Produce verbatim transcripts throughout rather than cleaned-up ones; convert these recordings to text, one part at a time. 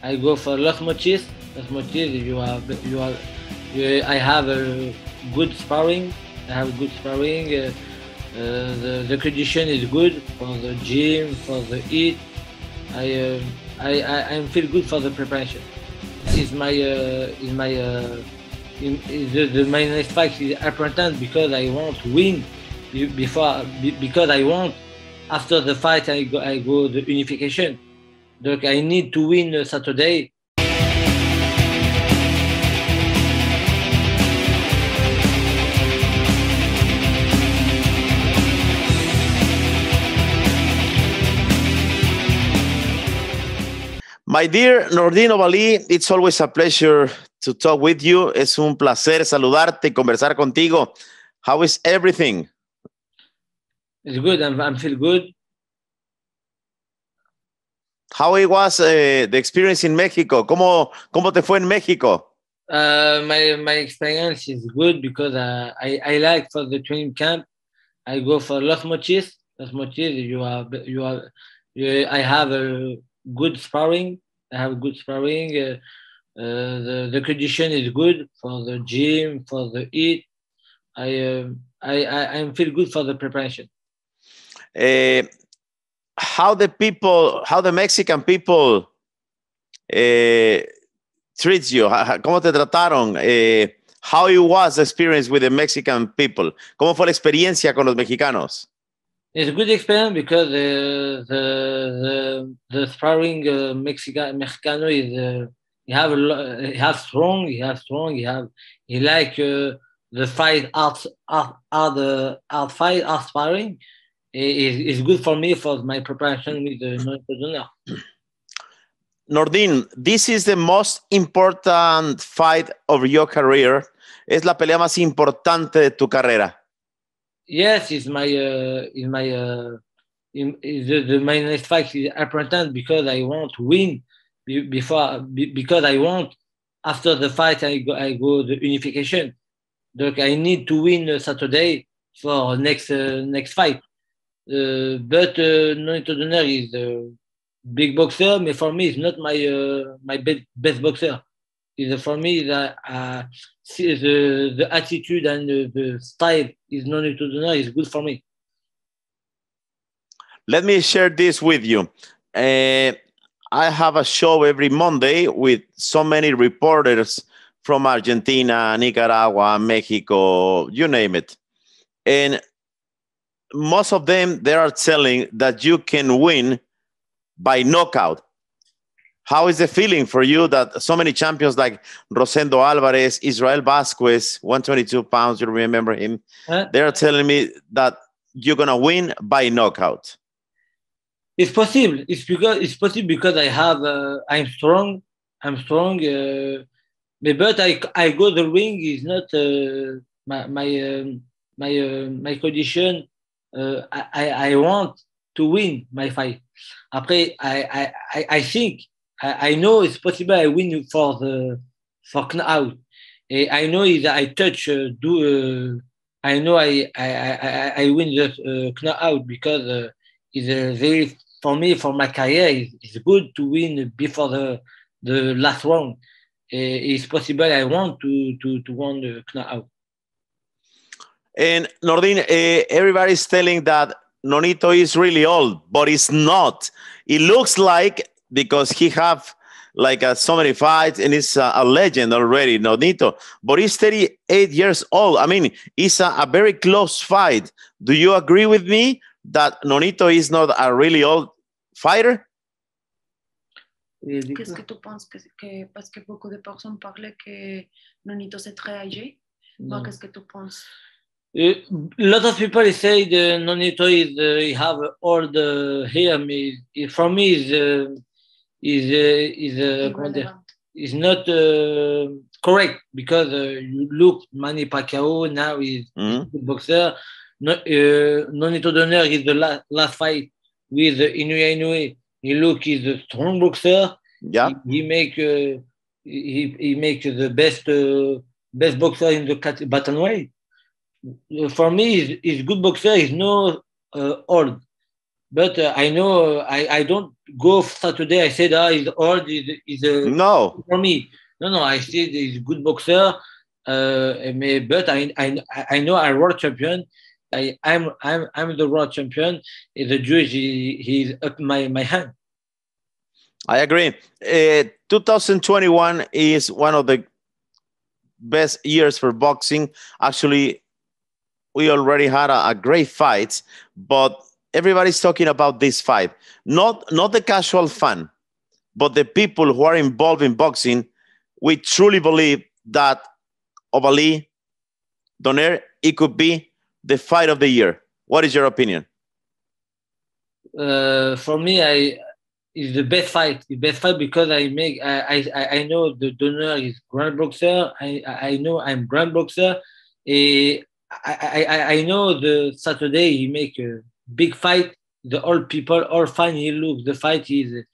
I go for Los Mochis. Los Mochis, you have, you have, you, I have a good sparring. I have good sparring. Uh, uh, the, the condition is good for the gym, for the eat. I, uh, I, I, I feel good for the preparation. Is my, uh, is my, uh, in, is the, the my next fight is important because I want to win before, because I want after the fight I go, I go the unification. Donc I need to win Saturday. My dear Nordine Ovalle, it's always a pleasure to talk with you. Es un placer saludarte y conversar contigo. How is everything? It's good. I'm, I'm feel good. How it was uh, the experience in Mexico? ¿Cómo, cómo te fue en México? Uh, my my experience is good because uh, I I like for the training camp. I go for Los Mochis. Los Mochis. You have you have. You, I have a good sparring. I have good sparring. Uh, uh, the the condition is good for the gym, for the eat. I uh, I I I feel good for the preparation. Uh, how the people, how the Mexican people uh, treats you? ¿Cómo te trataron? Uh, how it was the experience with the Mexican people? ¿Cómo fue la experiencia con los mexicanos? It's a good experience because uh, the the the sparring uh, Mexican Mexicano is uh, he have a lot, he have strong, he have strong, he have he like uh, the fight art art art uh, art fight art sparring. Is is good for me for my preparation with the Nordine. Nordine, this is the most important fight of your career. Es la pelea más importante de tu carrera. Yes, it's my uh, it's my uh, in, the, the my next fight is important because I want to win before because I want after the fight I go I go the unification. Donc I need to win Saturday for next uh, next fight. Uh, but uh, Nonito Donaire is a big boxer, but for me, it's not my uh, my be- best boxer. Is for me the uh, the the attitude and the, the style is Nonito Donaire is good for me. Let me share this with you. Uh, I have a show every Monday with so many reporters from Argentina, Nicaragua, Mexico, you name it, and most of them, they are telling that you can win by knockout. How is the feeling for you that so many champions like Rosendo Alvarez, Israel Vasquez, one twenty-two pounds, you remember him? Huh? They are telling me that you're going to win by knockout. It's possible. It's because it's possible because I have, uh, I'm strong. I'm strong. Uh, but I, I go the ring is not uh, my, my, um, my, uh, my condition. Uh, I, I want to win my fight. Après, I, I, I think, I, I know it's possible I win for the for knockout. I know that I touch, uh, do, uh, I know I, I, I, I win the uh, knockout because uh, it's a very, for me, for my career, it's, it's good to win before the, the last round. Uh, it's possible I want to, to, to win the knockout. And Nordine, uh, everybody's telling that Nonito is really old, but it's not. It looks like because he have like uh, so many fights and he's uh, a legend already, Nonito. But he's thirty-eight years old. I mean, it's a, a very close fight. Do you agree with me that Nonito is not a really old fighter? Qu'est-ce que tu penses que, que parce que beaucoup de personnes parlaient que Nonito c'est très âgé? No. Qu'est-ce que tu penses? A lot of people say the Nonito is uh, he have old uh, hair. For me, is uh, is uh, is uh, is not uh, correct because uh, you look Manny Pacquiao now is mm-hmm. a good boxer. No, uh, Nonito Donaire is the last, last fight with uh, Inoue Inoue. He look is a strong boxer. Yeah, he, he make uh, he he make the best uh, best boxer in the bantamweight. For me, is is good boxer is no uh, old, but uh, I know uh, I, I don't go Saturday. I said, ah, he's old. He's, he's uh, No. for me. No, no. I said he's a good boxer. Uh, but I, I, I know I'm world champion. I, I'm, I'm, I'm the world champion. The judge, he, he's up my, my hand. I agree. Uh, twenty twenty-one is one of the best years for boxing. Actually, we already had a, a great fight, but everybody's talking about this fight. Not, not the casual fan, but the people who are involved in boxing. We truly believe that Ovalle, Donaire, it could be the fight of the year. What is your opinion? Uh, for me, I it's the best fight. The best fight because I make I I, I know the Donaire is grand boxer. I I know I'm grand boxer. Uh, I, I I know the Saturday he make a big fight. The old people all fine. He look the fight is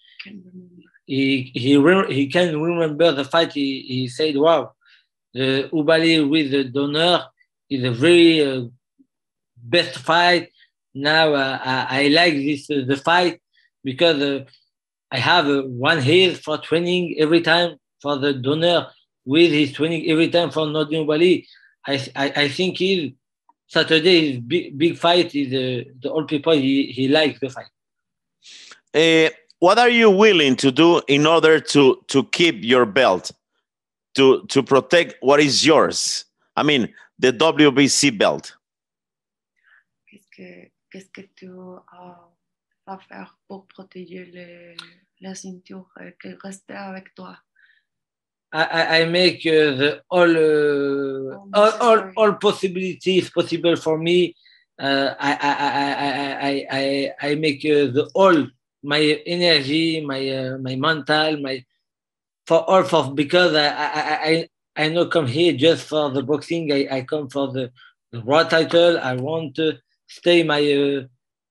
he he re, he can remember the fight. He he said wow. The Ovalle with the Donaire is a very uh, best fight. Now uh, I, I like this uh, the fight because uh, I have uh, one year for training every time for the Donaire with his training every time for Nordine Ovalle. I, I I think he Saturday is big big fight is uh, the old people he he likes the fight. Uh, what are you willing to do in order to to keep your belt? To, to protect what is yours. I mean, the W B C belt. Qu'est-ce que, qu'est-ce que tu uh, vas faire pour protéger le, la ceinture euh, qui reste avec toi? I, I, I make uh, the all, uh, all, all all possibilities possible for me. Uh, I, I, I, I, I, I make uh, the all my energy, my uh, my mental, my for all for because I I I I not come here just for the boxing. I, I come for the, the world title. I want to stay my. Uh,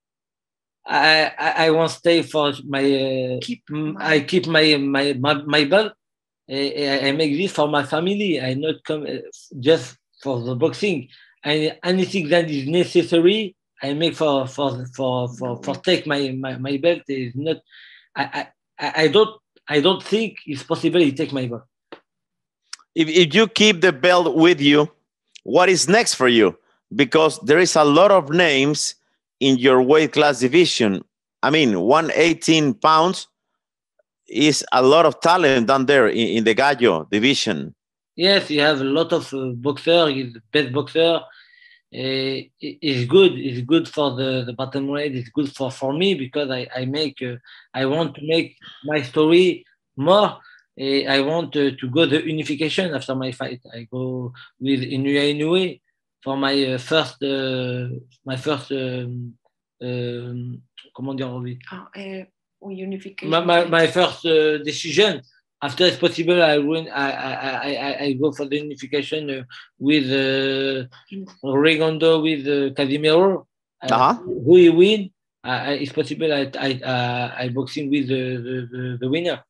I, I I want to stay for my. Uh, keep my my I keep my my my, my belt. I, I make this for my family. I not come just for the boxing. And anything that is necessary, I make for for for for, for take my, my, my belt is not. I, I I don't. I don't think it's possible to take my belt. If, if you keep the belt with you, what is next for you? Because there is a lot of names in your weight class division. I mean, one hundred eighteen pounds is a lot of talent down there in, in the Gallo division. Yes, you have a lot of uh, boxer. He's the best boxer. Uh, it's good. It's good for the, the bottom weight. It's good for, for me because I, I make uh, I want to make my story more. Uh, I want uh, to go the unification after my fight. I go with Inoue Inoue for my uh, first uh, my first um, um, comment dire en anglais? Ah, uh, unification. My, my, my first uh, decision. After it's possible, I win. I I I, I go for the unification uh, with uh, Regondo with uh, Casimiro. Uh, uh-huh. Who he win? Uh, it's possible. I I uh, I boxing with the, the, the, the winner.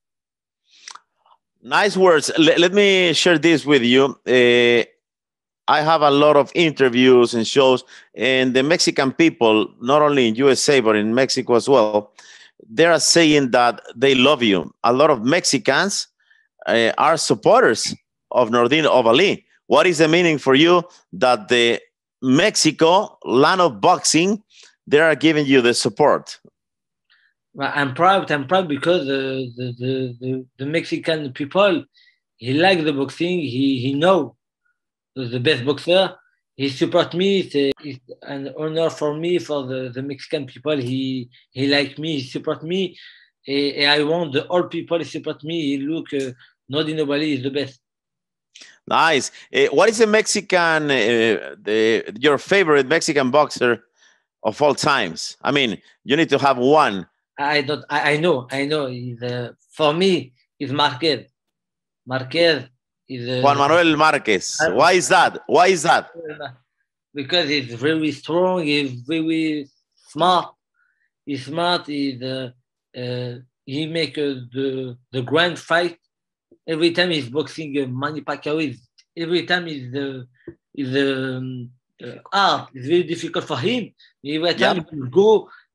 Nice words. Let, let me share this with you. Uh, I have a lot of interviews and shows, and the Mexican people, not only in U S A but in Mexico as well, they are saying that they love you. A lot of Mexicans uh, are supporters of Nordine Ovalle. What is the meaning for you that the Mexico land of boxing, they are giving you the support? Well, I'm proud. I'm proud because uh, the, the, the the Mexican people, he like the boxing. He he know the best boxer. He support me. It's, a, it's an honor for me, for the, the Mexican people. He he like me. He support me. And I want the all people support me. He look, uh, Nordine Ovalle is the best. Nice. Uh, what is the Mexican, uh, the your favorite Mexican boxer of all times? I mean, you need to have one. I don't. I, I know. I know. He's, uh, for me, it's Marquez. Marquez. Uh, Juan Manuel Marquez. Why is that? Why is that? Because he's very strong. He's very smart. He's smart. He's, uh, uh, he make uh, the the grand fight. Every time he's boxing uh, Manny Pacquiao, is every time is the uh, is um, uh, hard. It's very difficult for him. Every time yep. he go,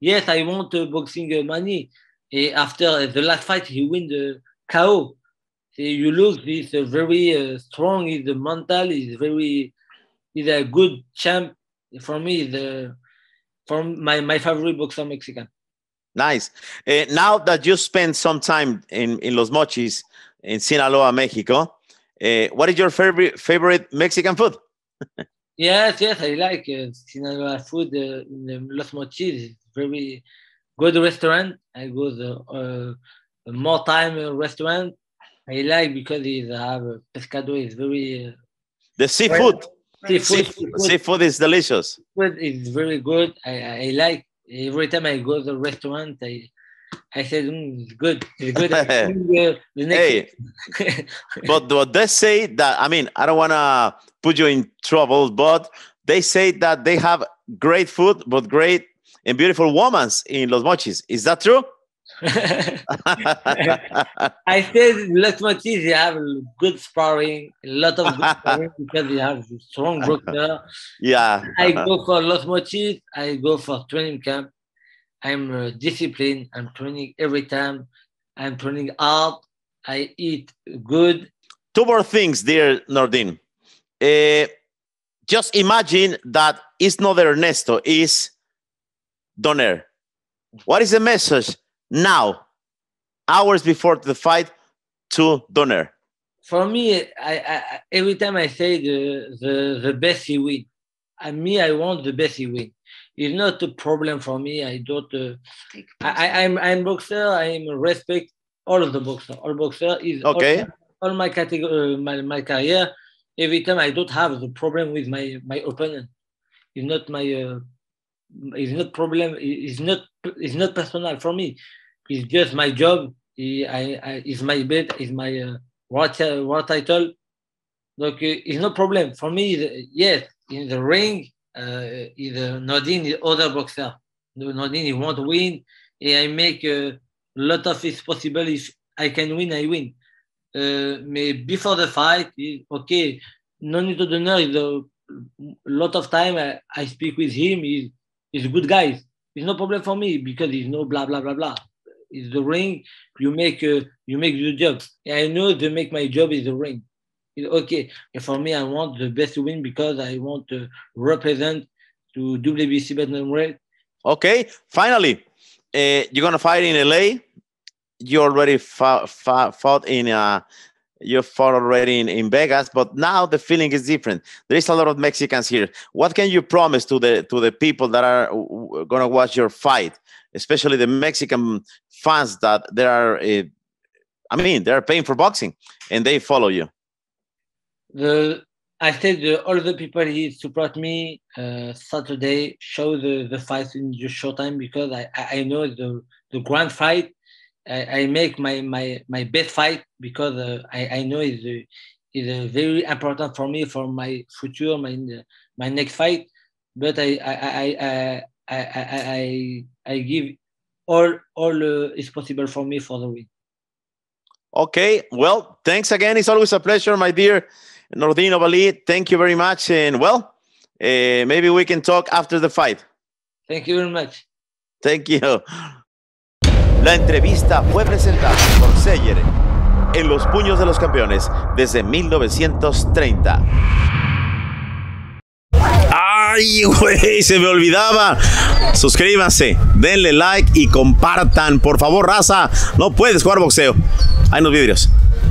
yes, I want uh, boxing uh, money. Uh, after the last fight, he win the K O. So you look, he's uh, very uh, strong. He's uh, mental. He's very, he's a good champ. For me, the from my, my favorite boxer Mexican. Nice. Uh, now that you spent some time in, in Los Mochis, in Sinaloa, Mexico, uh, what is your favorite favorite Mexican food? Yes, yes, I like uh, Sinaloa food uh, in the Los Mochis. It's very good restaurant. I go the uh, more time uh, restaurant. I like because it have uh, pescado is very uh, the seafood. Seafood, seafood. seafood. Seafood is delicious. Food is very good. I, I like every time I go to the restaurant. I I said mm, it's good. It's good. I think, uh, the next Hey, but, but they say that, I mean, I don't want to put you in trouble, but they say that they have great food, but great and beautiful women in Los Mochis. Is that true? I said Los Mochis, they have good sparring, a lot of good sparring because they have strong boxer. Yeah. I go for Los Mochis. I go for training camp. I'm uh, disciplined. I'm training every time. I'm training hard. I eat good. Two more things, dear Nordin. Uh, just imagine that it's not Ernesto, it's Donaire. What is the message now, hours before the fight, to Donaire? For me, I, I every time I say the the, the best he win. And me, I want the best he win. It's not a problem for me. I don't. Uh, I, I I'm I'm boxer. I'm respect all of the boxer. All boxer is okay. All, all my category, uh, my my career. Every time I don't have the problem with my my opponent. It's not my. Uh, it's not problem. It's not. It's not personal for me. It's just my job. I, I it's my bed. It's my uh, war, war title. Look, it's no problem for me. Yes, in the ring. Uh, either Nordin is other boxer. Nordin, he want to win. And I make a lot of it possible. If I can win, I win. Uh, but before the fight, okay, no need to Donaire is a lot of time I, I speak with him. He's, he's a good guy. It's no problem for me because he's no blah, blah, blah, blah. It's the ring. You make uh, you make the job. And I know to make my job is the ring. Okay, for me, I want the best to win because I want to represent to W B C bantamweight. Okay, finally, uh, you're gonna fight in L A. You already fought, fought, fought in uh, you fought already in, in Vegas, but now the feeling is different. There is a lot of Mexicans here. What can you promise to the to the people that are gonna watch your fight, especially the Mexican fans that there are? Uh, I mean, they are paying for boxing and they follow you. The I said the, all the people here support me uh, Saturday, show the, the fight in just short time because I, I know the, the grand fight. I, I make my, my, my best fight because uh, I, I know it's a, it's a very important for me for my future, my my next fight. But I I I I I, I, I, I give all all uh, is possible for me for the win. Okay, well, thanks again. It's always a pleasure, my dear Nordin Ovalle. Thank you very much. And well, uh, maybe we can talk after the fight. Thank you very much. Thank you. La entrevista fue presentada por Seyer en Los Puños de los Campeones desde mil novecientos treinta. ¡Ay, güey! Se me olvidaba. Suscríbanse, denle like y compartan. Por favor, raza. No puedes jugar boxeo. Hay unos vidrios.